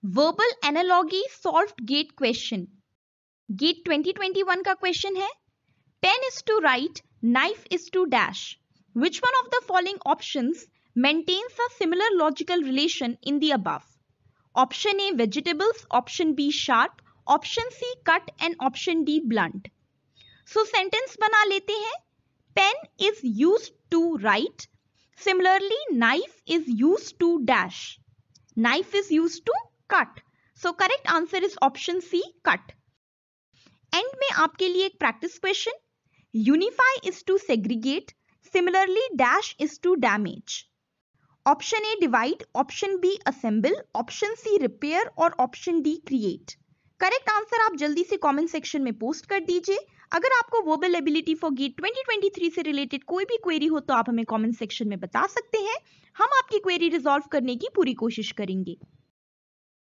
Verbal analogy solved GATE question. GATE 2021 का question है, pen is to write, knife is to dash, which one of the following options maintains a similar logical relation in the above? Option A vegetables, option B sharp, option C cut and option D blunt. So sentence बना लेते हैं, pen is used to write, similarly knife is used to dash, knife is used to cut. So correct answer is option C cut. End में आपके लिए एक practice question, unify is to segregate, similarly dash is to damage. Option A divide, option B assemble, option C repair और option D create. Correct answer आप जल्दी से comment section में post कर दीजिए। अगर आपको वर्बल एबिलिटी फॉर गेट 2023 से रिलेटेड कोई भी क्वेरी हो तो आप हमें कमेंट सेक्शन में बता सकते हैं, हम आपकी क्वेरी रिजॉल्व करने की पूरी कोशिश करेंगे।